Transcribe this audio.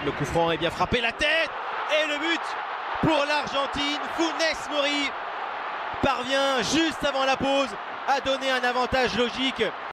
Le coup franc est bien frappé, la tête et le but pour l'Argentine. Funes Mori parvient juste avant la pause à donner un avantage logique